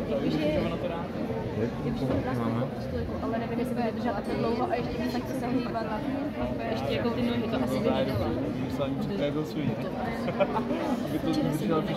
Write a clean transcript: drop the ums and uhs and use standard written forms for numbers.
Máme. Ale nevím, jestli bude držet takhle dlouho a ještě víc, tak se hýbat. Ještě jako ty nohy, to asi by nedala. Musela mi připravit do svůj. Aby to